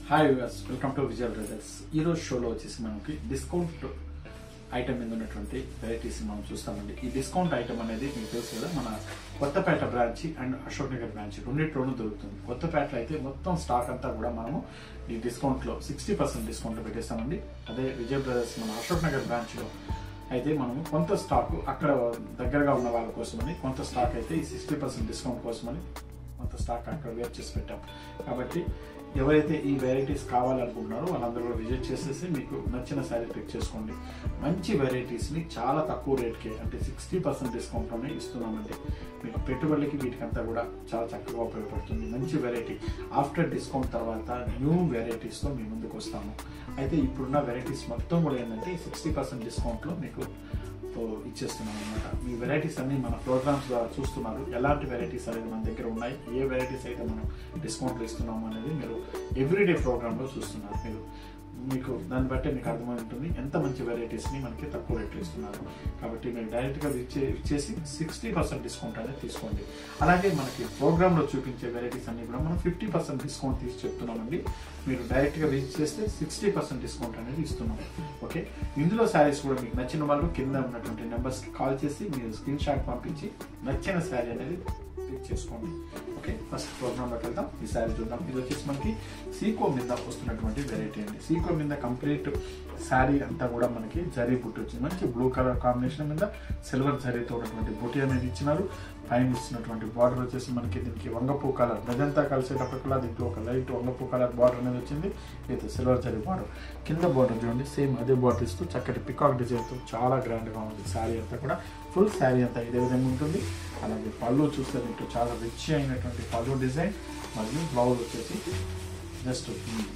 Hi viewers, welcome to Vijay brothers. ఈరోజు షోలో వచ్చేసి మనకి డిస్కౌంట్ ఐటమ్ మీద ఉన్నటువంటి వెరైటీస్ మనం చూస్తామండి. ఈ డిస్కౌంట్ ఐటమ్ అనేది మీకు తెలుసు కదా, మన Kothapet branch and Ashok Nagar branch రెండింటిలోనూ దొరుకుతుంది. కొత్తపేటలో అయితే మొత్తం స్టాక్ అంతా కూడా మనము ఈ డిస్కౌంట్లో 60% డిస్కౌంట్లో పెట్టేస్తామండి. అదే విజయ్ బ్రదర్స్ మన అశోక్ నగర్ బ్రాంచ్లో అయితే మనము కొంత స్టాక్ అక్కడ దగ్గరగా ఉన్న వాళ్ళ కోసమని కొంత స్టాక్ అయితే ఈ 60% డిస్కౌంట్ కోసమని కొంత స్టాక్ అక్కడ వేర్ చేసి పెట్టాం. కాబట్టి ఎవరైతే ఈ వెరైటీస్ కావాలనుకుంటున్నారో వాళ్ళందరూ కూడా విజిట్ చేసేసి మీకు నచ్చిన శారీ పిక్ చేసుకోండి. మంచి వెరైటీస్ని చాలా తక్కువ రేట్కే అంటే 60% డిస్కౌంట్లోనే ఇస్తున్నామండి. మీకు పెట్టుబడులకి వీటికంతా కూడా చాలా చక్కగా ఉపయోగపడుతుంది. మంచి వెరైటీ ఆఫ్టర్ డిస్కౌంట్ తర్వాత న్యూ వెరైటీస్తో మీ ముందుకు వస్తాము. అయితే ఇప్పుడున్న వెరైటీస్ మొత్తం కూడా ఏంటంటే 60% డిస్కౌంట్లో మీకు ఇచ్చేస్తున్నాం అనమాట. ఈ వెరైటీస్ అన్ని మన ప్రోగ్రామ్స్ ద్వారా చూస్తున్నారు. ఎలాంటి వెరైటీస్ అనేది మన దగ్గర ఉన్నాయి, ఏ వెరైటీస్ అయితే మనం డిస్కౌంట్లు ఇస్తున్నాము అనేది మీరు ఎవ్రీడే ప్రోగ్రాంలో చూస్తున్నారు. మీకు దాన్ని బట్టి మీకు అర్థమై ఉంటుంది ఎంత మంచి వెరైటీస్ని మనకి తక్కువ రేట్లు ఇస్తున్నారు. కాబట్టి మీరు డైరెక్ట్గా ఇచ్చేసి 60% డిస్కౌంట్ అనేది తీసుకోండి. అలాగే మనకి ప్రోగ్రాంలో చూపించే వెరైటీస్ అన్ని కూడా మనం 50% డిస్కౌంట్ తీసి చెప్తున్నామండి. మీరు డైరెక్ట్గా విజిట్ చేస్తే 60% డిస్కౌంట్ అనేది ఇస్తున్నాం. ఓకే, ఇందులో శారీస్ కూడా మీకు నచ్చిన వాళ్ళు కింద ఉన్నటువంటి నెంబర్స్కి కాల్ చేసి మీరు స్క్రీన్ షాట్ పంపించి నచ్చిన శారీ అనేది పిక్ చేసుకోండి. ఓకే, ఫస్ట్ ప్రోగ్రాంలోకి వెళ్దాం. ఈ శారీ చూద్దాం. ఇది వచ్చేసి మనకి సీకో మీద వస్తున్నటువంటి వెరైటీ అండి. సీకో మీద కంప్లీట్ శారీ అంతా కూడా మనకి జరీ బుట్టి వచ్చింది. మంచి బ్లూ కలర్ కాంబినేషన్ మీద సిల్వర్ జరీతో ఉన్నటువంటి బుట్టి అనేది ఇచ్చినారు. పైన ఇచ్చినటువంటి బార్డర్ వచ్చేసి మనకి దీనికి వంగపూ కలర్ మెజంతా కలిసేటప్పటికల్లా దీంట్లో ఒక లైట్ వంగపూ కలర్ బార్డర్ అనేది వచ్చింది. ఇది సిల్వర్ జరీ బార్డర్. కింద బార్డర్ చూడండి, సేమ్ అదే బార్డర్ ఇస్తూ చక్కటి పికాక్ డిజైన్తో చాలా గ్రాండ్గా ఉంది. శారీ అంతా కూడా ఫుల్ శారీ అంతా ఇదే విధంగా ఉంటుంది. అలాగే పళ్ళు చూస్తే మీకు చాలా రిచ్ అయినటువంటి పళ్ళు డిజైన్. మరియు బ్లౌజ్ వచ్చేసి జస్ట్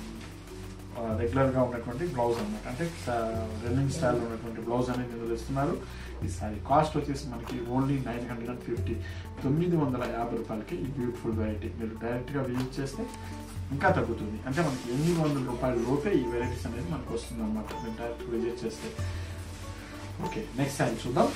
రెగ్యులర్గా ఉన్నటువంటి బ్లౌజ్ అనమాట, అంటే రన్నింగ్ స్టైల్లో ఉన్నటువంటి బ్లౌజ్ అనేది ఇందులో ఇస్తున్నారు. ఈ సారీ కాస్ట్ వచ్చేసి మనకి ఓన్లీ 950 950 రూపాయలకి ఈ బ్యూటిఫుల్ వెరైటీ. మీరు డైరెక్ట్గా విజిట్ చేస్తే ఇంకా తగ్గుతుంది, అంటే మనకి 800 రూపాయల లోపే ఈ వెరైటీస్ అనేది మనకు వస్తుంది అనమాట మీరు డైరెక్ట్ విజిట్ చేస్తే. ఓకే, నెక్స్ట్ సారీ చూద్దాం.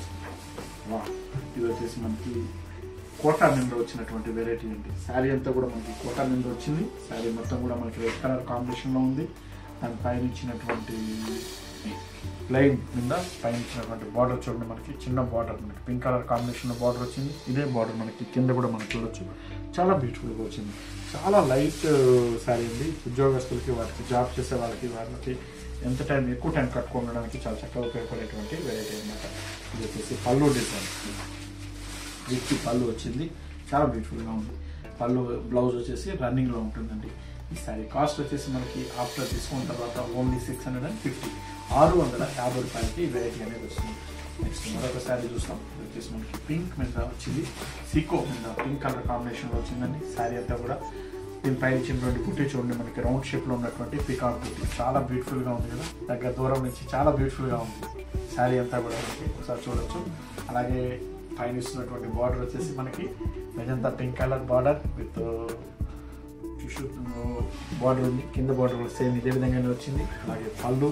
ఇది వచ్చేసి మనకి కోటా మీద వచ్చినటువంటి వెరైటీ అండి. శారీ అంతా కూడా మనకి కోటా మీద వచ్చింది. శారీ మొత్తం కూడా మనకి రెడ్ కలర్ కాంబినేషన్లో ఉంది. దాని పైన ఇచ్చినటువంటి ప్లెయిన్ మీద పైన ఇచ్చినటువంటి బార్డర్ చూడండి, మనకి చిన్న బార్డర్ మనకి పింక్ కలర్ కాంబినేషన్లో బార్డర్ వచ్చింది. ఇదే బార్డర్ మనకి కింద కూడా మనకి చూడొచ్చు, చాలా బ్యూటిఫుల్గా వచ్చింది. చాలా లైట్ శారీ అండి. ఉద్యోగస్తులకి, వాటికి జాబ్ చేసే వాళ్ళకి ఎక్కువ టైం కట్టుకోవడానికి చాలా చక్కగా ఉపయోగపడేటువంటి వెరైటీ అనమాట. ఇది వచ్చేసి పళ్ళు డిజైన్, వీటికి పళ్ళు వచ్చింది, చాలా బ్యూటిఫుల్గా ఉంది. పళ్ళు బ్లౌజ్ వచ్చేసి రన్నింగ్లో ఉంటుందండి. ఈ శారీ కాస్ట్ వచ్చేసి మనకి ఆఫ్టర్ డిస్కౌంట్ తర్వాత ఓన్లీ 650 650 రూపాయలకి ఈ వెరైటీ అనేది వస్తుంది. నెక్స్ట్ మరొక శారీ చూస్తాం. ఇది వచ్చేసి మనకి పింక్ మీద వచ్చింది, సీకో మీద పింక్ కలర్ కాంబినేషన్లో వచ్చిందండి. శారీ అంతా కూడా దీనిపైన ఇచ్చినటువంటి బుట్టి చూడండి, మనకి రౌండ్ షేప్లో ఉన్నటువంటి పికాక్ బుట్టి చాలా బ్యూటిఫుల్గా ఉంది కదా, దగ్గర దూరం నుంచి చాలా బ్యూటిఫుల్గా ఉంది శారీ అంతా కూడా మనకి ఒకసారి చూడొచ్చు. అలాగే పైన ఇస్తున్నటువంటి బార్డర్ వచ్చేసి మనకి magenta pink colour border with tissue border ఉంది. కింద బార్డర్ కూడా సేమ్ ఇదే విధంగానే వచ్చింది. అలాగే పళ్ళు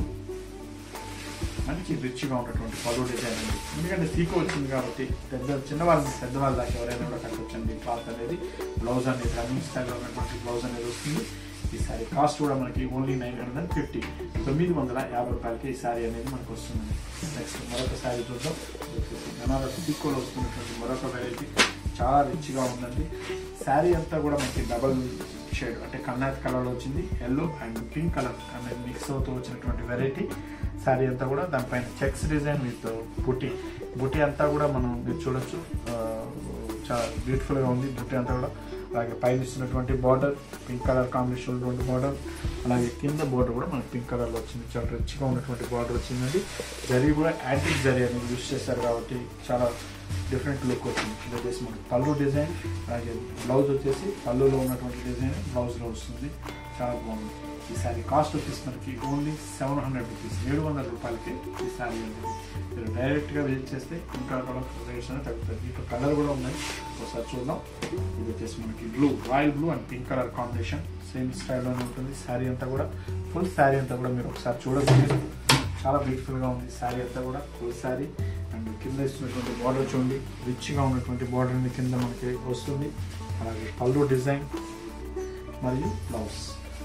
మంచి రిచ్గా ఉన్నటువంటి పళ్ళు డిజైన్ అండి. ఎందుకంటే సీకో వచ్చింది కాబట్టి పెద్దవాళ్ళ దాకా ఎవరైనా కూడా కట్టొచ్చండి. క్లాత్ అనేది బ్లౌజ్ అనేది రన్నింగ్ స్టైల్లో ఉన్నటువంటి బ్లౌజ్ అనేది వస్తుంది. ఈ శారీ కాస్ట్ కూడా మనకి ఓన్లీ 950 950 రూపాయలకి ఈ శారీ అనేది మనకు వస్తుంది. నెక్స్ట్ మరొక శారీ చూద్దాం. బనారసి సీకోలో వస్తున్నటువంటి మరొక వెరైటీ చాలా రిచ్గా ఉందండి. శారీ అంతా కూడా మనకి డబల్ షేడ్ అంటే కన్నాతి కలర్లో వచ్చింది. ఎల్లో అండ్ పింక్ కలర్ అనేది మిక్స్ అవుతూ వచ్చినటువంటి వెరైటీ. శారీ అంతా కూడా దానిపైన చెక్స్ డిజైన్ విత్ బుట్టి అంతా కూడా మీరు చూడొచ్చు, చాలా బ్యూటిఫుల్గా ఉంది బుట్టి అంతా కూడా. అలాగే పైన ఇస్తున్నటువంటి బార్డర్ పింక్ కలర్ కాంబినేషన్ ఉన్నటువంటి బార్డర్, అలాగే కింద బార్డర్ కూడా మనకి పింక్ కలర్లో వచ్చింది. చాలా రిచ్గా ఉన్నటువంటి బార్డర్ వచ్చిందండి. జరీ కూడా యాంటిక్ జరీ అనేది యూజ్ చేశారు కాబట్టి చాలా డిఫరెంట్ లుక్ వచ్చింది. ఇది వచ్చేసి మనకి పళ్ళు డిజైన్, అలాగే బ్లౌజ్ వచ్చేసి పళ్ళులో ఉన్నటువంటి డిజైన్ బ్లౌజ్లో వస్తుంది, చాలా బాగుంది. ఈ శారీ కాస్ట్ వచ్చేసి మనకి ఓన్లీ 700 రూపీస్ 700 రూపాయలకి ఈ శారీ అనేది. మీరు డైరెక్ట్గా విజిట్ చేస్తే ఇంకా కూడా రేట్స్ అనేది తగ్గుతుంది. దీంట్లో కలర్ కూడా ఉన్నాయి, ఒకసారి చూద్దాం. ఇది వచ్చేసి మనకి royal blue and pink colour combination same స్టైల్లోనే ఉంటుంది. శారీ అంతా కూడా ఫుల్ శారీ అంతా కూడా మీరు ఒకసారి చూడవచ్చు, చాలా బ్యూటిఫుల్గా ఉంది. శారీ అంతా కూడా ఫుల్ శారీ అండ్ కింద ఇస్తున్నటువంటి బార్డర్ చూడండి, రిచ్గా ఉన్నటువంటి బార్డర్ కింద మనకి వస్తుంది. అలాగే పళ్ళు డిజైన్ మరియు బ్లౌజ్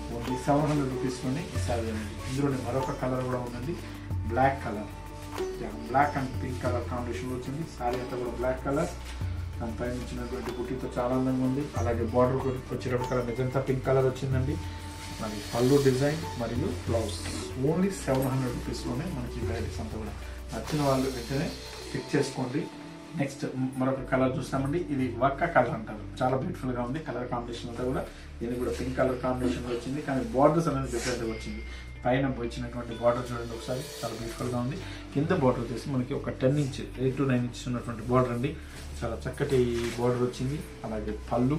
ఓన్లీ 700 రూపీస్లోనే ఈ శారీ అనేది. ఇందులోనే మరొక కలర్ కూడా ఉందండి, black colour. Black and pink colour combination వచ్చింది. శారీ అంతా కూడా బ్లాక్ కలర్, దానిపైన ఇచ్చినటువంటి బుట్టితో చాలా అందంగా ఉంది. అలాగే బార్డర్ వచ్చేటప్పుడు కలర్ నిజంతా పింక్ కలర్ వచ్చిందండి. మరి పళ్ళు డిజైన్ మరియు బ్లౌజ్ ఓన్లీ 700 రూపీస్లోనే మనకి వెరైటీస్ అంతా కూడా. నచ్చిన వాళ్ళు వెంటనే పిక్ చేసుకోండి. నెక్స్ట్ మరొక కలర్ చూస్తామండి, ఇది వక్క కలర్ అంటారు. చాలా బ్యూటిఫుల్ గా ఉంది కలర్ కాంబినేషన్ అంతా కూడా. ఇది కూడా పింక్ కలర్ కాంబినేషన్ లో వచ్చింది, కానీ బార్డర్స్ అనేది డిఫరెంట్ గా వచ్చింది. పైన వచ్చినటువంటి బార్డర్ చూడండి ఒకసారి, చాలా బ్యూటిఫుల్ గా ఉంది. కింద బార్డర్ వచ్చేసి మనకి ఒక 10 ఇంచ్ 8 to 9 ఇంచెస్ ఉన్నటువంటి బార్డర్ అండి. చాలా చక్కటి బార్డర్ వచ్చింది. అలాగే పళ్ళు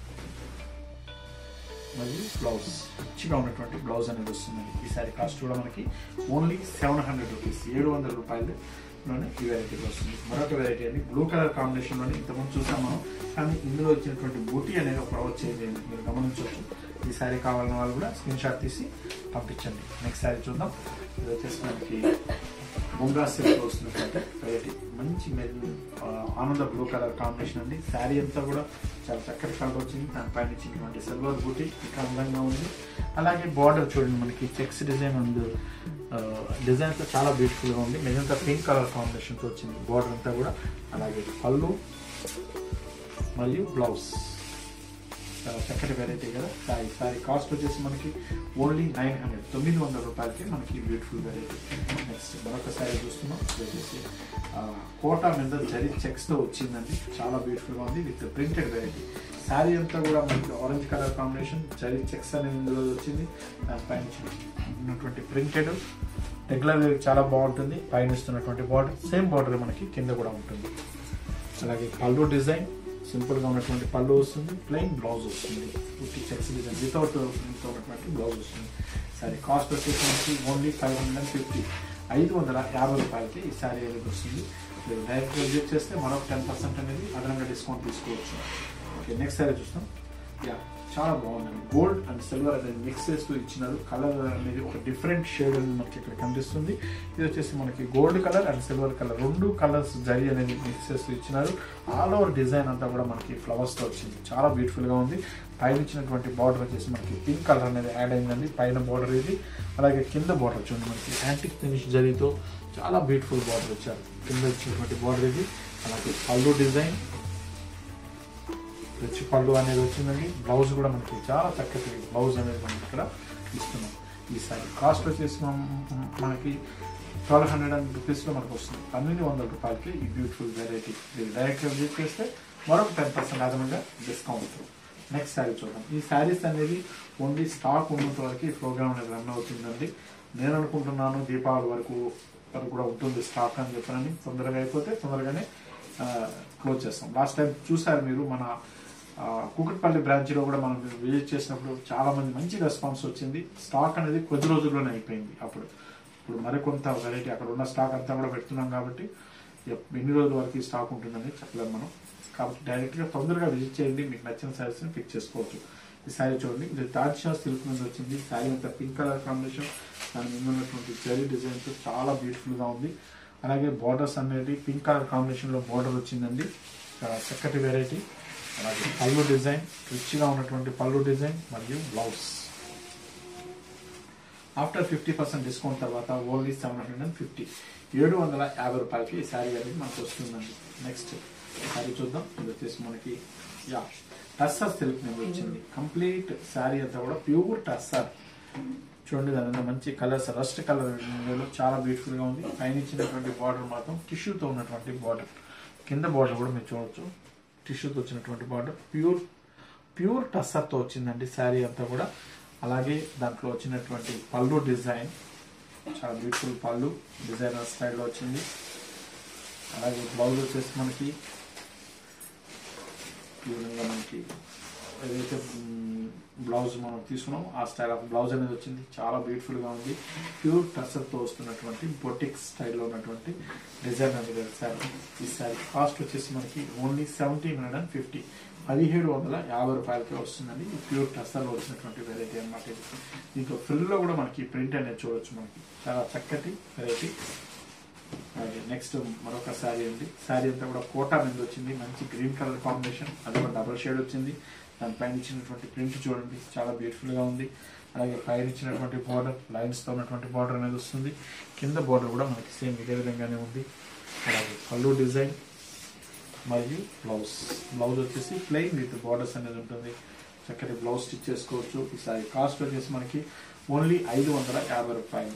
మరియు బ్లౌజ్ మంచిగా ఉన్నటువంటి బ్లౌజ్ అనేది వస్తుందండి. ఈ సారీ కాస్ట్ కూడా మనకి ఓన్లీ 700 రూపీస్, 700 రూపాయలలోనే ఈ వెరైటీ వస్తుంది. మరొక వెరైటీ అండి, బ్లూ కలర్ కాంబినేషన్లోనే ఇంతకుముందు చూసాం మనం, కానీ ఇందులో వచ్చినటువంటి బూటీ అనేది ఒక వచ్చేది మీరు గమనించవచ్చు. ఈ శారీ కావాలన్న వాళ్ళు కూడా స్క్రీన్ షాట్ తీసి పంపించండి. నెక్స్ట్ శారీ చూద్దాం. ఇది వచ్చేసి మనకి బొంగా సిల్క్ వస్తున్నటువంటి వెరైటీ, మంచి ఆనంద బ్లూ కలర్ కాంబినేషన్ అండి. శారీ అంతా కూడా చాలా చక్కటి కలర్ వచ్చింది. దానిపైన ఇచ్చినటువంటి సిల్వర్ బూటీ ఇంకా అందంగా ఉంది. అలాగే బార్డర్ చూడండి, మనకి చెక్స్ డిజైన్ ఉంది. డిజైన్ తో చాలా బ్యూటిఫుల్ గా ఉంది. మెజంతా పింక్ కలర్ కాంబినేషన్ తో వచ్చింది బార్డర్ అంతా కూడా. అలాగే పళ్ళు మరియు బ్లౌజ్ చాలా చక్కటి వెరైటీ కదా. సారీ కాస్ట్ వచ్చేసి మనకి ఓన్లీ 900 రూపాయలకి మనకి బ్యూటిఫుల్ వెరైటీ. నెక్స్ట్ మరొక సారీ చూస్తున్నాం, వచ్చేసి కోటా మీద జరీ చెక్స్ తో వచ్చిందండి. చాలా బ్యూటిఫుల్ గా ఉంది విత్ ప్రింటెడ్ వెరైటీ. శారీ అంతా కూడా మనకి orange colour combination, zari checks అనేది ఇందులో వచ్చింది. దానిపైన ఉన్నటువంటి ప్రింటెడ్ రెగ్యులర్ చాలా బాగుంటుంది. పైన ఇస్తున్నటువంటి బార్డర్ సేమ్ బార్డర్ మనకి కింద కూడా ఉంటుంది. అలాగే పళ్ళు డిజైన్ సింపుల్ గా ఉన్నటువంటి పళ్ళు వస్తుంది, ప్లెయిన్ బ్లౌజ్ వస్తుంది. చెక్స్ డిజైన్ వితౌట్ ఉన్నటువంటి బ్లౌజ్ వస్తుంది. సరే కాస్ట్ వచ్చేసి మనకి ఓన్లీ 550, 550 రూపాయలకి ఈ శారీ అనేది వస్తుంది. మీరు డైరెక్ట్ విజిట్ చేస్తే మరొక 10% అనేది అదనంగా డిస్కౌంట్ తీసుకోవచ్చు. ఓకే, నెక్స్ట్ శారీ చూస్తాం. చాలా బాగుందండి. గోల్డ్ అండ్ సిల్వర్ అనేది మిక్స్ చేస్తూ ఇచ్చినారు. కలర్ అనేది ఒక డిఫరెంట్ షేడ్ అనేది మనకి ఇక్కడ కనిపిస్తుంది. ఇది వచ్చేసి మనకి gold colour and silver colour, 2 colours zari అనేది మిక్స్ చేస్తూ ఇచ్చినారు. ఆల్ ఓవర్ డిజైన్ అంతా కూడా మనకి ఫ్లవర్స్ తో వచ్చింది. చాలా బ్యూటిఫుల్ గా ఉంది. పైన ఇచ్చినటువంటి బార్డర్ వచ్చేసి మనకి పింక్ కలర్ అనేది యాడ్ అయిందండి. పైన బార్డర్ ఇది. అలాగే కింద బార్డర్ చూడండి, మనకి యాంటిక్ ఫినిష్ జరీతో చాలా బ్యూటిఫుల్ బార్డర్ వచ్చారు. కింద ఇచ్చినటువంటి బార్డర్ ఇది. అలాగే పళ్ళు డిజైన్ రిచ్ పళ్ళు అనేది వచ్చిందండి. బ్లౌజ్ కూడా మనకి చాలా చక్కటి బ్లౌజ్ అనేది మనం ఇక్కడ ఇస్తున్నాం. ఈ సారీ కాస్ట్ వచ్చేసి మనకి 1200 రూపీస్లో మనకు వస్తుంది. 1200 రూపాయలకి ఈ బ్యూటిఫుల్ వెరైటీ. మీరు డైరెక్ట్గా విజిట్ చేస్తే మరొక 10% అదనంగా డిస్కౌంట్. నెక్స్ట్ శారీ చూద్దాం. ఈ శారీస్ అనేది ఓన్లీ స్టాక్ ఉన్నంత వరకు ఈ ప్రోగ్రామ్ అనేది రన్ అవుతుందండి. నేను అనుకుంటున్నాను దీపావళి వరకు కూడా ఉంటుంది స్టాక్ అని చెప్పానని. తొందరగా అయిపోతే తొందరగానే క్లోజ్ చేస్తాం. లాస్ట్ టైం చూసారు మీరు మన కూకట్పల్లి బ్రాంచ్ లో కూడా మనం విజిట్ చేసినప్పుడు చాలా మంది మంచి రెస్పాన్స్ వచ్చింది. స్టాక్ అనేది కొద్ది రోజుల్లోనే అయిపోయింది. ఇప్పుడు మరికొంత వెరైటీ అక్కడ ఉన్న స్టాక్ అంతా కూడా పెడుతున్నాం కాబట్టి ఎన్ని రోజుల వరకు ఈ స్టాక్ ఉంటుందని చెప్పలేము మనం. కాబట్టి డైరెక్ట్ గా తొందరగా విజిట్ చేయండి, మీకు నచ్చిన శారీస్ ని పిక్ చేసుకోవచ్చు. ఈ శారీ చూడండి, ఇది తాడ్షా సిల్క్ మీద వచ్చింది. శారీ అంతా పింక్ కలర్ కాంబినేషన్, దాని మీద ఉన్నటువంటి జరీ డిజైన్ తో చాలా బ్యూటిఫుల్ గా ఉంది. అలాగే బార్డర్స్ అనేది పింక్ కలర్ కాంబినేషన్ లో బార్డర్ వచ్చిందండి. చాలా చక్కటి వెరైటీ. అలాగే పళ్ళు డిజైన్, రిచ్ గా ఉన్నటువంటి పళ్ళు డిజైన్ మరియు బ్లౌజ్. ఆఫ్టర్ 50% డిస్కౌంట్ తర్వాత ఓన్లీ 750, 750 రూపాయలకి ఈ శారీ అనేది మనకు వస్తుందండి. నెక్స్ట్ శారీ చూద్దాం. ఇది వచ్చేసి మనకి టస్సర్ సిల్క్ మీద వచ్చింది. కంప్లీట్ శారీ అంతా కూడా ప్యూర్ టస్సర్. చూడండి, దాని మంచి కలర్స్, రస్ట్ కలర్ చాలా బ్యూటిఫుల్ గా ఉంది. పైన ఇచ్చినటువంటి బార్డర్ మాత్రం టిష్యూతో ఉన్నటువంటి బార్డర్. కింద బార్డర్ కూడా మీరు చూడవచ్చు, టిష్యూతో వచ్చినటువంటి బార్డర్. ప్యూర్ టస్సర్ తో వచ్చిందండి శారీ అంతా కూడా. అలాగే దాంట్లో వచ్చినటువంటి పళ్ళు డిజైన్ చాలా బ్యూటిఫుల్ పళ్ళు డిజైనర్ స్టైల్లో వచ్చింది. అలాగే బ్లౌజ్ వచ్చేసి మనకి ఈ విధంగా మనకి ఏదైతే బ్లౌజ్ మనం తీసుకున్నాం ఆ స్టైల్ ఆఫ్ బ్లౌజ్ అనేది వచ్చింది. చాలా బ్యూటిఫుల్ గా ఉంది. ప్యూర్ టస్సర్ తో వస్తున్నటువంటి బొటిక్ స్టైల్లో ఉన్నటువంటి డిజైన్ అనేది సారీ. ఈ సారీ కాస్ట్ వచ్చేసి మనకి ఓన్లీ 1750, 1750 రూపాయలకే వస్తుందండి. ప్యూర్ టస్సర్ లో వచ్చినటువంటి వెరైటీ అనమాట. దీంట్లో ఫుల్ లో కూడా మనకి ప్రింట్ అనేది చూడొచ్చు. మనకి చాలా చక్కటి వెరైటీ. అలాగే నెక్స్ట్ మరొక శారీ అండి. శారీ అంతా కూడా కోటా మీద వచ్చింది. మంచి గ్రీన్ కలర్ కాంబినేషన్, అది కూడా డబుల్ షేడ్ వచ్చింది. దానిపైన ఇచ్చినటువంటి ప్రింట్ చూడండి చాలా బ్యూటిఫుల్గా ఉంది. అలాగే పైన ఇచ్చినటువంటి బార్డర్ లైన్స్తో ఉన్నటువంటి బార్డర్ అనేది వస్తుంది. కింద బార్డర్ కూడా మనకి సేమ్ ఇదే విధంగానే ఉంది. అలాగే పళ్ళు డిజైన్ మరియు బ్లౌజ్ వచ్చేసి ప్లెయిన్ విత్ బార్డర్స్ అనేది ఉంటుంది. చక్కటి బ్లౌజ్ స్టిచ్ చేసుకోవచ్చు. ఈ సారీ కాస్ట్ వచ్చేసి మనకి ఓన్లీ 550 రూపాయలు,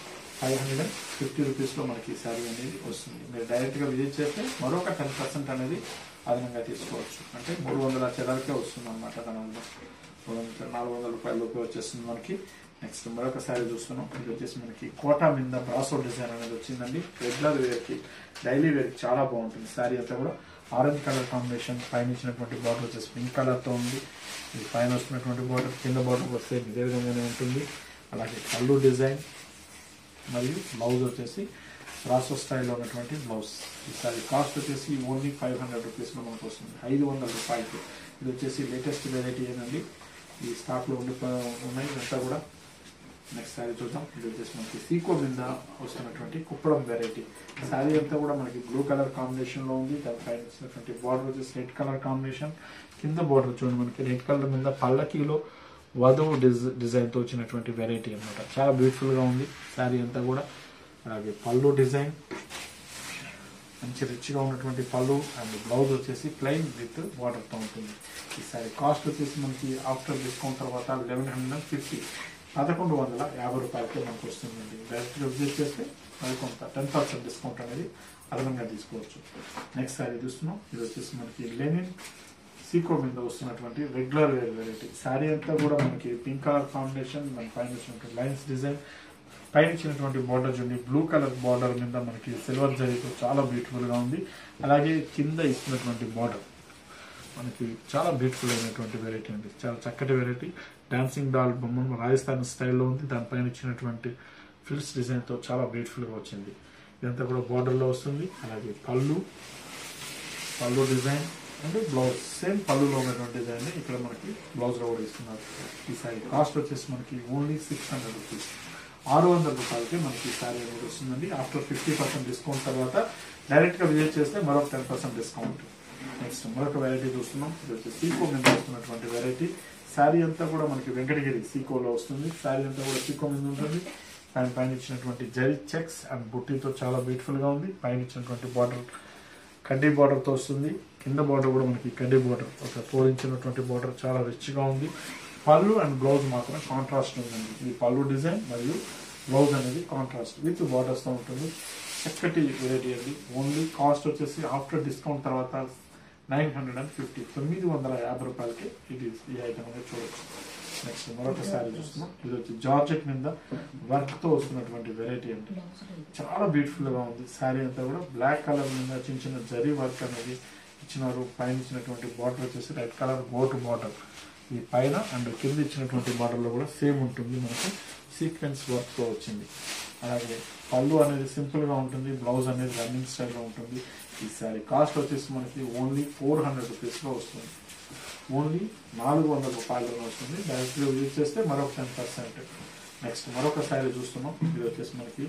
550 రూపీస్లో మనకి ఈ సారీ అనేది వస్తుంది. మీరు డైరెక్ట్గా విజిట్ చేస్తే మరొక 10% అనేది అదనంగా తీసుకోవచ్చు. అంటే 300 చదరకే వస్తుంది అనమాట. దానివల్ల 400 రూపాయల లోపే వచ్చేస్తుంది మనకి. నెక్స్ట్ మరొక శారీ చూస్తున్నాం. ఇది వచ్చేసి మనకి కోటా మీద బ్రాసో డిజైన్ అనేది వచ్చిందండి. రెగ్యులర్ వేర్కి డైలీ వేర్కి చాలా బాగుంటుంది. శారీ అంతా కూడా ఆరెంజ్ కలర్ కాంబినేషన్, పైన ఇచ్చినటువంటి బార్డర్ వచ్చేసి పింక్ కలర్తో ఉంది. ఇది పైన వస్తున్నటువంటి బార్డర్, కింద బార్డర్ వస్తే ఇదే విధంగానే ఉంటుంది. అలాగే పళ్ళు డిజైన్ మరియు బ్లౌజ్ వచ్చేసి బ్రాసో స్టైల్లో ఉన్నటువంటి బ్లౌజ్. ఈ సారీ కాస్ట్ వచ్చేసి ఓన్లీ 500 రూపీస్లో మనకు వస్తుంది, 500 రూపాయలకి. ఇది వచ్చేసి లేటెస్ట్ వెరైటీ ఏనండి, ఈ స్టాక్లో ఉన్నాయి ఇదంతా కూడా. నెక్స్ట్ శారీ చూద్దాం. ఇది వచ్చేసి మనకి సీకో మీద వస్తున్నటువంటి కుప్పడం వెరైటీ. శారీ అంతా కూడా మనకి బ్లూ కలర్ కాంబినేషన్లో ఉంది. దానిపైన వచ్చినటువంటి బార్డర్ వచ్చేసి రెడ్ కలర్ కాంబినేషన్. కింద బార్డర్ చూడండి మనకి రెడ్ కలర్ మీద పల్లకీలో వధువు డిజైన్తో వచ్చినటువంటి వెరైటీ అనమాట. చాలా బ్యూటిఫుల్గా ఉంది శారీ అంతా కూడా. అలాగే పళ్ళు డిజైన్ మంచి రిచ్గా ఉన్నటువంటి పళ్ళు అండ్ బ్లౌజ్ వచ్చేసి ప్లెయిన్ విత్ బార్డర్తో ఉంటుంది. ఈ సారీ కాస్ట్ వచ్చేసి మనకి ఆఫ్టర్ డిస్కౌంట్ తర్వాత 1150, 1150 రూపాయలకే మనకు వస్తుందండి. డైరెక్ట్గా విజిట్ చేస్తే మరి కొంత 10% డిస్కౌంట్ అనేది అదనంగా తీసుకోవచ్చు. నెక్స్ట్ సారీ చూస్తున్నాం. ఇది వచ్చేసి మనకి లెనిన్ సీకో మీద వస్తున్నటువంటి రెగ్యులర్ వేర్ వెరైటీ. శారీ అంతా కూడా మనకి పింక్ కలర్ కాంబినేషన్, మన పైన వచ్చినటువంటి లైన్స్ డిజైన్, పైన ఇచ్చినటువంటి బార్డర్ చూడండి బ్లూ కలర్ బార్డర్ మీద మనకి సిల్వర్ జరీతో చాలా బ్యూటిఫుల్గా ఉంది. అలాగే కింద ఇస్తున్నటువంటి బార్డర్ మనకి చాలా బ్యూటిఫుల్ అయినటువంటి వెరైటీ అండి. చాలా చక్కటి వెరైటీ. డాన్సింగ్ డాల్ బొమ్మ రాజస్థాన్ స్టైల్లో ఉంది. దానిపైన ఇచ్చినటువంటి ఫ్రిల్స్ డిజైన్తో చాలా బ్యూటిఫుల్గా వచ్చింది. ఇదంతా కూడా బార్డర్లో వస్తుంది. అలాగే పళ్ళు డిజైన్ అంటే బ్లౌజ్ సేమ్ పళ్ళులో ఉన్నటువంటి డిజైన్ ఇక్కడ మనకి బ్లౌజ్లో కూడా ఇస్తున్నారు. ఈ సారీ కాస్ట్ వచ్చేసి మనకి ఓన్లీ 600 రూపీస్, 600 రూపాయలకి మనకి ఈ సారీ అనేది వస్తుందండి. ఆఫ్టర్ 50% డిస్కౌంట్ తర్వాత డైరెక్ట్గా విజిట్ చేస్తే మరొక 10% డిస్కౌంట్. నెక్స్ట్ మరొక వెరైటీ చూస్తున్నాం. ఇది వచ్చి సీకో మీద వస్తున్నటువంటి వెరైటీ. శారీ అంతా కూడా మనకి వెంకటగిరి సీకోలో వస్తుంది. శారీ అంతా కూడా సీకో మీద ఉంటుంది. పైన ఇచ్చినటువంటి జరీ చెక్స్ అండ్ బుట్టీతో చాలా బ్యూటిఫుల్గా ఉంది. పైన ఇచ్చినటువంటి బార్డర్ కడ్డీ బార్డర్తో వస్తుంది. కింద బార్డర్ కూడా మనకి కడ్డీ బార్డర్, ఒక 4 ఇంచ్ ఉన్నటువంటి బార్డర్ చాలా రిచ్గా ఉంది. పళ్ళు అండ్ బ్లౌజ్ మాత్రం కాంట్రాస్ట్ ఉందండి. ఇది పళ్ళు డిజైన్ మరియు బ్లౌజ్ అనేది కాంట్రాస్ట్ విత్ బార్డర్స్తో ఉంటుంది. చక్కటి వెరైటీ అండి. ఓన్లీ కాస్ట్ వచ్చేసి ఆఫ్టర్ డిస్కౌంట్ తర్వాత 950, 950 రూపాయలకి ఇది ఈ ఐటమ్ అనేది చూడొచ్చు. నెక్స్ట్ మరొక శారీ చూస్తున్నాం. ఇది వచ్చి జార్జెట్ మీద వర్క్తో వస్తున్నటువంటి వెరైటీ అండి. చాలా బ్యూటిఫుల్గా ఉంది. శారీ అంతా కూడా బ్లాక్ కలర్ మీద చిన్న చిన్న జరీ వర్క్ అనేది ఇచ్చినారు. పైన ఇచ్చినటువంటి బార్డర్ వచ్చేసి రెడ్ కలర్ బోట్ బార్డర్. ఈ పైన అండ్ కింద ఇచ్చినటువంటి బార్డర్లో కూడా సేమ్ ఉంటుంది. మనకి సీక్వెన్స్ వర్క్తో వచ్చింది. అలాగే పళ్ళు అనేది సింపుల్గా ఉంటుంది. బ్లౌజ్ అనేది రన్నింగ్ స్టైల్లో ఉంటుంది. ఈ శారీ కాస్ట్ వచ్చేసి మనకి ఓన్లీ 400 రూపీస్లో వస్తుంది. ఓన్లీ 400 రూపాయలలో వస్తుంది. డైరెక్ట్గా విజిట్ చేస్తే మరొక 10%. నెక్స్ట్ మరొక శారీ చూస్తున్నాం. ఇది వచ్చేసి మనకి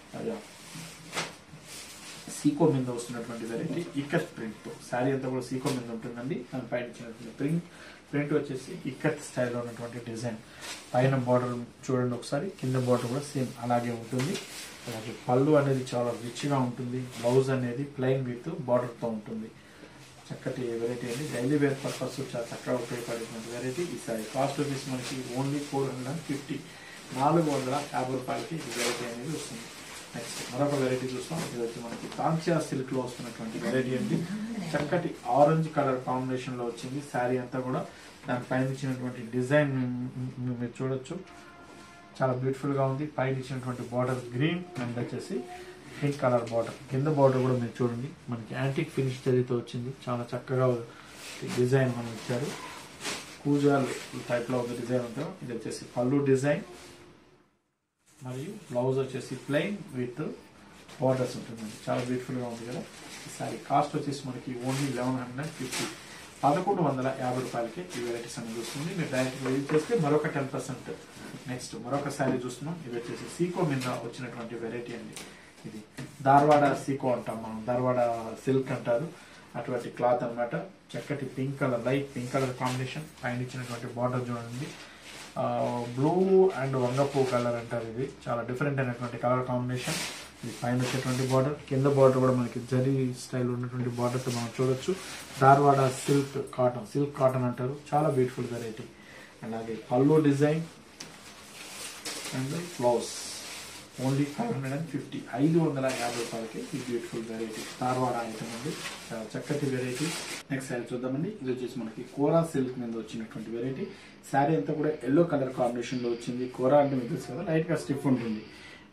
సీకో మీద వస్తున్నటువంటి వెరైటీ ఇక్కత్ ప్రింట్తో. శారీ అంతా కూడా సీకో మీద ఉంటుందండి. దాని పైన ఇచ్చినటువంటి ప్రింట్ వచ్చేసి ఇక్కత్ స్టైల్లో ఉన్నటువంటి డిజైన్. పైన బార్డర్ చూడండి ఒకసారి, కింద బార్డర్ కూడా సేమ్ అలాగే ఉంటుంది. అలాగే పళ్ళు అనేది చాలా రిచ్గా ఉంటుంది. బ్లౌజ్ అనేది ప్లెయిన్ విత్ బార్డర్తో ఉంటుంది. చక్కటి వెరైటీ అండి. డైలీ వేర్ పర్పస్ చాలా చక్కగా ఉపయోగపడేటువంటి వెరైటీ. ఈ సారీ కాస్ట్ వచ్చేసి మనకి ఓన్లీ 450, 450 రూపాయలకి ఈ వెరైటీ అనేది వస్తుంది. నెక్స్ట్ మరొక వెరైటీ చూస్తాం. ఇది వచ్చి మనకి కాంచియా సిల్క్లో వస్తున్నటువంటి వెరైటీ అండి. చక్కటి ఆరెంజ్ కలర్ కాంబినేషన్లో వచ్చింది. శారీ అంతా కూడా దానిపైన ఇచ్చినటువంటి డిజైన్ మీరు చూడొచ్చు, చాలా బ్యూటిఫుల్గా ఉంది. పైన ఇచ్చినటువంటి బార్డర్ గ్రీన్ అండ్ వచ్చేసి పింక్ కలర్ బార్డర్. కింద బార్డర్ కూడా మీరు చూడండి మనకి యాంటిక్ ఫినిష్ జరీతో వచ్చింది. చాలా చక్కగా డిజైన్ మనం ఇచ్చారు. కూజాల్ టైప్లో ఒక డిజైన్ ఉంటుంది. ఇది వచ్చేసి పళ్ళు డిజైన్ మరియు బ్లౌజ్ వచ్చేసి ప్లెయిన్ విత్ బార్డర్స్ ఉంటుందండి. చాలా బ్యూటిఫుల్గా ఉంది కదా. ఈ సారీ కాస్ట్ వచ్చేసి మనకి ఓన్లీ 1150, 1150 రూపాయలకి ఈ వెరైటీస్ అనేది వస్తుంది. మీరు డైరెక్ట్గా విజిట్ చేస్తే మరొక 10%. నెక్స్ట్ మరొక శారీ చూస్తున్నాం. ఇది వచ్చేసి సీకో మీద వచ్చినటువంటి వెరైటీ అండి. ఇది ధార్వాడ సీకో అంటాం మనం, ధార్వాడ సిల్క్ అంటారు. అటువంటి క్లాత్ అన్నమాట. చక్కటి pink colour, light pink colour combination. పైన ఇచ్చినటువంటి బార్డర్ చూడండి, బ్లూ అండ్ వంగపూ కలర్ అంటారు. ఇది చాలా డిఫరెంట్ అయినటువంటి కలర్ కాంబినేషన్. ఇది పైన వచ్చేటువంటి బార్డర్, కింద బార్డర్ కూడా మనకి జరీ స్టైల్ ఉన్నటువంటి బార్డర్స్ మనం చూడొచ్చు. ధార్వాడ సిల్క్ కాటన్ అంటారు. చాలా బ్యూటిఫుల్ వెరైటీ. అలాగే పళ్ళు డిజైన్ అండ్ బ్లౌజ్ ఓన్లీ 550, 550 రూపాయలకి ఈ బ్యూటిఫుల్ వెరైటీ ధార్వాడ ఐటమ్ అండి. చాలా చక్కటి వెరైటీ. నెక్స్ట్ శారీ చూద్దామండి. ఇది వచ్చేసి మనకి కోరా సిల్క్ మీద వచ్చినటువంటి వెరైటీ. శారీ అంతా కూడా ఎల్లో కలర్ కాంబినేషన్ లో వచ్చింది. కోరా అంటే మీకు తెలుసు కదా, లైట్ గా స్టిఫ్ ఉంటుంది.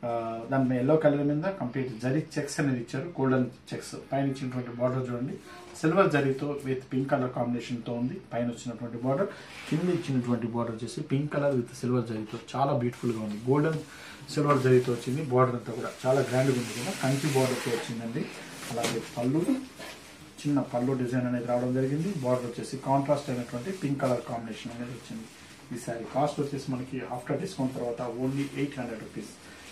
దాని ఎల్లో కలర్ మీద కంప్లీట్ జరీ చెక్స్ అనేది ఇచ్చారు, గోల్డెన్ చెక్స్. పైన ఇచ్చినటువంటి బార్డర్ చూడండి, సిల్వర్ జరీతో విత్ పింక్ కలర్ కాంబినేషన్ తో ఉంది. పైన వచ్చినటువంటి బార్డర్, కింద ఇచ్చినటువంటి బార్డర్ వచ్చేసి పింక్ కలర్ విత్ సిల్వర్ జరీతో చాలా బ్యూటిఫుల్ గా ఉంది. గోల్డెన్ సిల్వర్ జరీతో వచ్చింది. బార్డర్ అంతా కూడా చాలా గ్రాండ్ గా ఉంది కదా, కంచి బార్డర్ తో వచ్చిందండి. అలాగే పళ్ళు, చిన్న పళ్ళు డిజైన్ అనేది రావడం జరిగింది. బార్డర్ వచ్చేసి కాంట్రాస్ట్ అయినటువంటి పింక్ కలర్ కాంబినేషన్ అనేది వచ్చింది. ఈ సారీ కాస్ట్ వచ్చేసి మనకి ఆఫ్టర్ డిస్కౌంట్ తర్వాత ఓన్లీ 800 రూపీస్,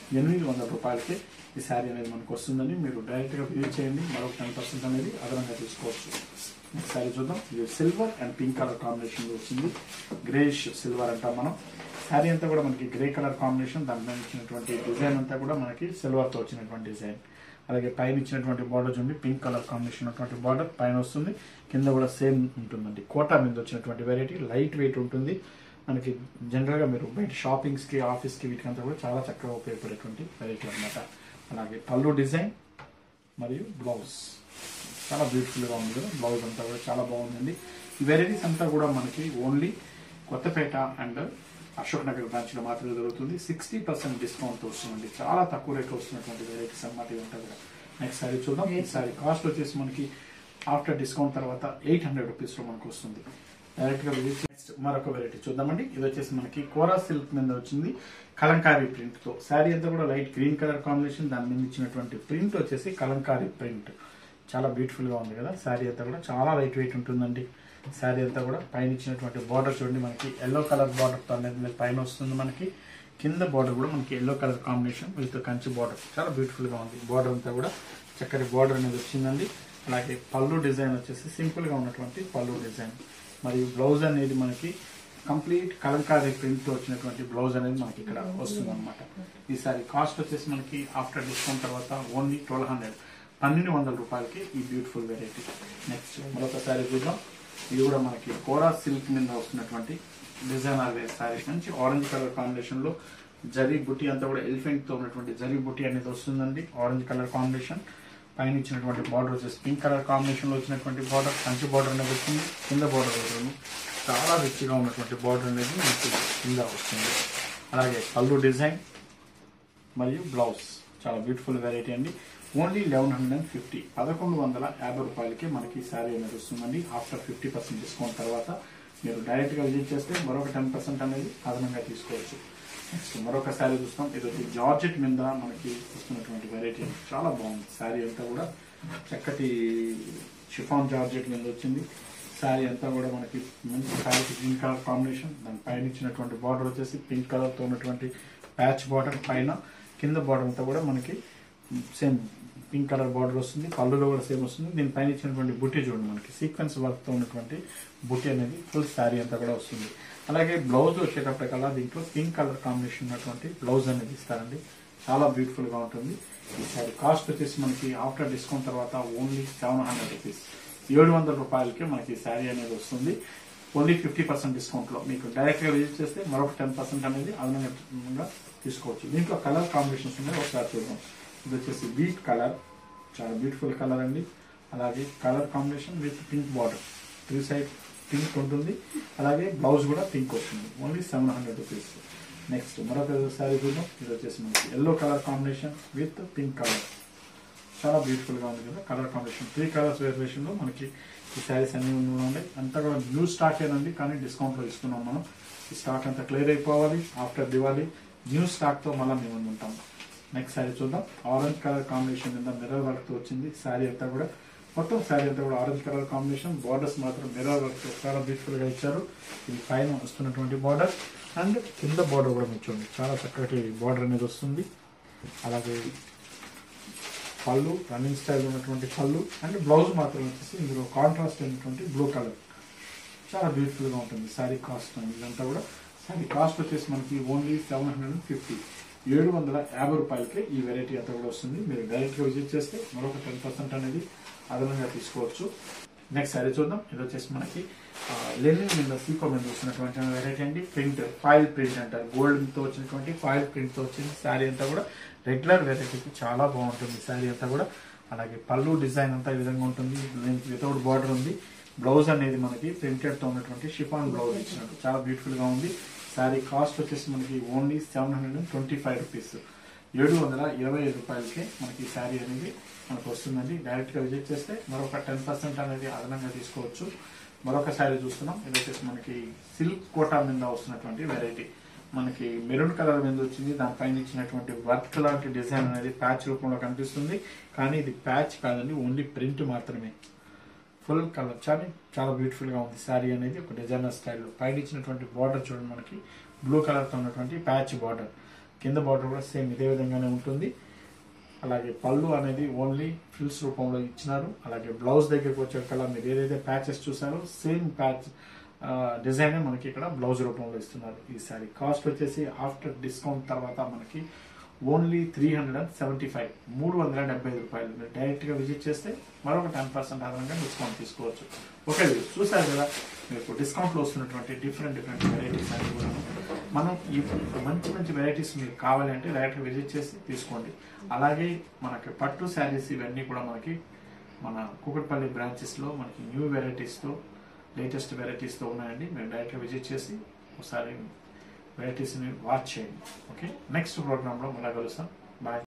800 రూపాయలకి ఈ శారీ అనేది మనకు వస్తుందని. మీరు డైరెక్ట్ గా విజిట్ చేయండి, మరొక 10% అనేది అదనంగా తీసుకోవచ్చు. నెక్స్ట్ శారీ చూద్దాం. ఇది silver and pink colour combination లో వచ్చింది. గ్రేష్ సిల్వర్ అంటాం మనం. శారీ అంతా కూడా మనకి గ్రే కలర్ కాంబినేషన్, దాంట్లో ఇచ్చినటువంటి డిజైన్ అంతా కూడా మనకి సిల్వర్ తో వచ్చినటువంటి డిజైన్. అలాగే పైన ఇచ్చినటువంటి బార్డర్ చూడండి, పింక్ కలర్ కాంబినేషన్ ఉన్నటువంటి బార్డర్ పైన వస్తుంది. కింద కూడా సేమ్ ఉంటుందండి. కోటా మీద వచ్చినటువంటి వెరైటీ, లైట్ వెయిట్ ఉంటుంది. మనకి జనరల్ గా మీరు బయట షాపింగ్స్ కి, ఆఫీస్ కి, వీటికంతా కూడా చాలా చక్కగా ఉపయోగపడేటువంటి వెరైటీ అనమాట. అలాగే పళ్ళు డిజైన్ మరియు బ్లౌజ్ చాలా బ్యూటిఫుల్ గా ఉంది కదా. బ్లౌజ్ అంతా కూడా చాలా బాగుందండి. ఈ వెరైటీస్ అంతా కూడా మనకి only Kothapet and Ashok Nagar branch లో మాత్రమే దొరుకుతుంది. 60% డిస్కౌంట్ వస్తుందండి. చాలా తక్కువ రేట్ వస్తున్నటువంటి వెరైటీస్ అన్నమాట ఇవంతా కూడా. నెక్స్ట్ సారీ చూద్దాం. ఈ సారీ కాస్ట్ వచ్చేసి మనకి ఆఫ్టర్ డిస్కౌంట్ తర్వాత 800 రూపీస్ లో మనకు వస్తుంది. డైరెక్ట్ గా విజిట్. నెక్స్ట్ మరొక వెరైటీ చూద్దామండి. ఇది వచ్చేసి మనకి కోరా సిల్క్ మీద వచ్చింది, కలంకారీ ప్రింట్ తో. శారీ అంతా కూడా లైట్ గ్రీన్ కలర్ కాంబినేషన్, దాని మీద ఇచ్చినటువంటి ప్రింట్ వచ్చేసి కలంకారీ ప్రింట్. చాలా బ్యూటిఫుల్ గా ఉంది కదా. శారీ అంతా కూడా చాలా లైట్ వెయిట్ ఉంటుందండి. శారీ అంతా కూడా పైన ఇచ్చినటువంటి బార్డర్ చూడండి, మనకి ఎల్లో కలర్ బార్డర్ తో అనేది పైన వస్తుంది. మనకి కింద బార్డర్ కూడా మనకి yellow colour combination with Kanchi border, చాలా బ్యూటిఫుల్ గా ఉంది. బార్డర్ అంతా కూడా చక్కటి బార్డర్ అనేది వచ్చిందండి. అలాగే పళ్ళు డిజైన్ వచ్చేసి సింపుల్ గా ఉన్నటువంటి పళ్ళు డిజైన్, మరియు బ్లౌజ్ అనేది మనకి కంప్లీట్ కలంకారీ ప్రింట్ తో వచ్చినటువంటి బ్లౌజ్ అనేది మనకి ఇక్కడ వస్తుంది అనమాట. ఈ సారీ కాస్ట్ వచ్చేసి మనకి ఆఫ్టర్ డిస్కౌంట్ తర్వాత ఓన్లీ 1200 రూపాయలకి ఈ బ్యూటిఫుల్ వెరైటీ. నెక్స్ట్ మరొక సారీ చూద్దాం. ఇది కూడా మనకి కోరా సిల్క్ మీద వస్తున్నటువంటి డిజైనర్ వేర్ సారీ. మంచి ఆరెంజ్ కలర్ కాంబినేషన్ లో జరీ బుట్టి అంతా కూడా ఎలిఫెంట్ తో ఉన్నటువంటి జరీ బుట్టి అనేది వస్తుందండి. Orange colour combination. పైన ఇచ్చినటువంటి బార్డర్ వచ్చేసి పింక్ కలర్ కాంబినేషన్ లో వచ్చినటువంటి బార్డర్, కంచి బార్డర్ అనేది వచ్చింది. కింద బార్డర్ చాలా రిచ్ గా ఉన్నటువంటి బార్డర్ అనేది మీకు కింద వస్తుంది. అలాగే పళ్ళు డిజైన్ మరియు బ్లౌజ్ చాలా బ్యూటిఫుల్ వెరైటీ అండి. ఓన్లీ 1150, 1150 రూపాయలకి మనకి శారీ అనేది వస్తుందండి. ఆఫ్టర్ 50% డిస్కౌంట్ తర్వాత మీరు డైరెక్ట్ గా విజిట్ చేస్తే మరొక 10% అనేది అదనంగా తీసుకోవచ్చు. నెక్స్ట్ మరొక శారీ చూస్తాం. ఇది వచ్చి జార్జెట్ మీద మనకి వస్తున్నటువంటి వెరైటీ, చాలా బాగుంది. శారీ అంతా కూడా చక్కటి షిఫాన్ జార్జెట్ మీద వచ్చింది. శారీ అంతా కూడా మనకి మంచి శారీకి గ్రీన్ కలర్ కాంబినేషన్, దాని పైన ఇచ్చినటువంటి బార్డర్ వచ్చేసి పింక్ కలర్ తో ఉన్నటువంటి ప్యాచ్ బార్డర్ పైన, కింద బార్డర్ అంతా కూడా మనకి సేమ్ పింక్ కలర్ బార్డర్ వస్తుంది. పళ్ళులో కూడా సేమ్ వస్తుంది. దీని పైన ఇచ్చినటువంటి బుట్టి చూడండి, మనకి సీక్వెన్స్ వర్క్ తో ఉన్నటువంటి బుట్టి అనేది ఫుల్ శారీ అంతా కూడా వస్తుంది. అలాగే బ్లౌజ్ వచ్చేటప్పటికల్లా దీంట్లో పింక్ కలర్ కాంబినేషన్ ఉన్నటువంటి బ్లౌజ్ అనేది ఇస్తారండి. చాలా బ్యూటిఫుల్ గా ఉంటుంది. ఈ శారీ కాస్ట్ వచ్చేసి మనకి ఆఫ్టర్ డిస్కౌంట్ తర్వాత ఓన్లీ 700 రూపీస్, 700 రూపాయలకి మనకి శారీ అనేది వస్తుంది. ఓన్లీ 50% డిస్కౌంట్ లో. మీకు డైరెక్ట్ గా విజిట్ చేస్తే మరొక 10% అనేది అదనంగా తీసుకోవచ్చు. దీంట్లో కలర్ కాంబినేషన్స్ ఉన్నాయి, ఒకసారి చూద్దాం. ఇది వచ్చేసి వీట్ కలర్, చాలా బ్యూటిఫుల్ కలర్ అండి. అలాగే colour combination with pink border, 3 side pink ఉంటుంది. అలాగే బ్లౌజ్ కూడా పింక్ వస్తుంది. Only 700 rupees. నెక్స్ట్ మరొక శారీ చూద్దాం. ఇది వచ్చేసి మనకి yellow colour combination with pink colour, చాలా బ్యూటిఫుల్ గా ఉంది కదా. కలర్ కాంబినేషన్ 3 కలర్స్ వేరియేషన్ లో మనకి ఈ శారీస్ అన్ని ఉన్నాయి. అంతా కూడా న్యూ స్టాక్ ఏనండి, కానీ డిస్కౌంట్ లో ఇస్తున్నాం మనం. ఈ స్టాక్ అంతా క్లియర్ అయిపోవాలి. ఆఫ్టర్ దివాళీ న్యూ స్టాక్ తో మళ్ళీ మేము ముందు ఉంటాం. నెక్స్ట్ శారీ చూద్దాం. ఆరెంజ్ కలర్ కాంబినేషన్ మీద మిర్రర్ వర్క్ తో వచ్చింది. శారీ అంతా కూడా మొత్తం శారీ అంతా కూడా ఆరెంజ్ కలర్ కాంబినేషన్. బార్డర్స్ మాత్రం మిర్రర్ వర్క్ తో చాలా బ్యూటిఫుల్ గా ఇచ్చారు. ఇది పైన వస్తున్నటువంటి బార్డర్ అండ్ కింద బార్డర్ కూడా చూడండి, చాలా చక్కటి బార్డర్ అనేది వస్తుంది. అలాగే పళ్ళు రన్నింగ్ స్టైల్ ఉన్నటువంటి పళ్ళు అండ్ బ్లౌజ్ మాత్రం వచ్చేసి ఇందులో కాంట్రాస్ట్ అయినటువంటి బ్లూ కలర్ చాలా బ్యూటిఫుల్గా ఉంటుంది. శారీ కాస్ట్ ఇదంతా కూడా శారీ కాస్ట్ వచ్చేసి మనకి ఓన్లీ 750 రూపాయలకే ఈ వెరైటీ అంతా కూడా వస్తుంది. మీరు డైరెక్ట్గా విజిట్ చేస్తే మరొక 10% అనేది అదనంగా తీసుకోవచ్చు. నెక్స్ట్ శారీ చూద్దాం. ఇది వచ్చేసి మనకి లెనిన్ మీద సీకో మీద వస్తున్నటువంటి వెరైటీ అండి. ప్రింట్ ఫాయిల్ ప్రింట్ అంటారు. గోల్డ్తో వచ్చినటువంటి ఫాయిల్ ప్రింట్తో వచ్చింది. శారీ అంతా కూడా రెగ్యులర్ వెరైటీకి చాలా బాగుంటుంది శారీ అంతా కూడా. అలాగే పళ్ళు డిజైన్ అంతా ఈ విధంగా ఉంటుంది. వితౌట్ బార్డర్ ఉంది. బ్లౌజ్ అనేది మనకి ప్రింటెడ్తో ఉన్నటువంటి షిఫాన్ బ్లౌజ్ ఇచ్చినట్టు చాలా బ్యూటిఫుల్గా ఉంది. శారీ కాస్ట్ వచ్చేసి మనకి ఓన్లీ 725 రూపీస్ 725 రూపాయలకే మనకి ఈ శారీ అనేది మనకు వస్తుందండి. డైరెక్ట్గా విజిట్ చేస్తే మరొక 10% అనేది అదనంగా తీసుకోవచ్చు. మరొక శారీ చూస్తున్నాం. ఇది వచ్చేసి మనకి సిల్క్ కోటా మీద వస్తున్నటువంటి వెరైటీ. మనకి మెరూన్ కలర్ మీద వచ్చింది. దానిపైన ఇచ్చినటువంటి వర్క్ లాంటి డిజైన్ అనేది ప్యాచ్ రూపంలో కనిపిస్తుంది. కానీ ఇది ప్యాచ్ కాదండి, ఓన్లీ ప్రింట్ మాత్రమే. ఫుల్ కలర్ చాలా బ్యూటిఫుల్ గా ఉంది శారీ అనేది. ఒక డిజైనర్ స్టైల్లో పైన ఇచ్చినటువంటి బార్డర్ చూడండి, మనకి బ్లూ కలర్ తో ఉన్నటువంటి ప్యాచ్ బార్డర్. కింద బార్డర్ కూడా సేమ్ ఇదే విధంగానే ఉంటుంది. అలాగే పళ్ళు అనేది ఓన్లీ ఫ్రిల్స్ రూపంలో ఇచ్చినారు. అలాగే బ్లౌజ్ దగ్గరికి వచ్చే కలర్ మీరు ఏదైతే ప్యాచెస్ చూసారో సేమ్ ప్యాచ్ డిజైన్ మనకి ఇక్కడ బ్లౌజ్ రూపంలో ఇస్తున్నారు. ఈ శారీ కాస్ట్ వచ్చేసి ఆఫ్టర్ డిస్కౌంట్ తర్వాత మనకి ఓన్లీ 375 రూపాయలు. మీరు డైరెక్ట్ గా విజిట్ చేస్తే మరొక 10% అదనంగా డిస్కౌంట్ తీసుకోవచ్చు. ఓకే, చూసారు కదా మీకు డిస్కౌంట్ లో వస్తున్నటువంటి డిఫరెంట్ వెరైటీస్ అన్ని కూడా. మనం ఈ మంచి వెరైటీస్ మీకు కావాలంటే డైరెక్ట్ గా విజిట్ చేసి తీసుకోండి. అలాగే మనకి పట్టు శారీస్ ఇవన్నీ కూడా మనకి మన కూకట్పల్లి బ్రాంచెస్ లో మనకి న్యూ వెరైటీస్ తో లేటెస్ట్ వెరైటీస్ తో ఉన్నాయండి. మీరు డైరెక్ట్ గా విజిట్ చేసి ఒకసారి వెరైటీస్ ని వాచ్ చేయండి. ఓకే, నెక్స్ట్ ప్రోగ్రామ్ లో మళ్ళీ కలుస్తాం. బాయ్.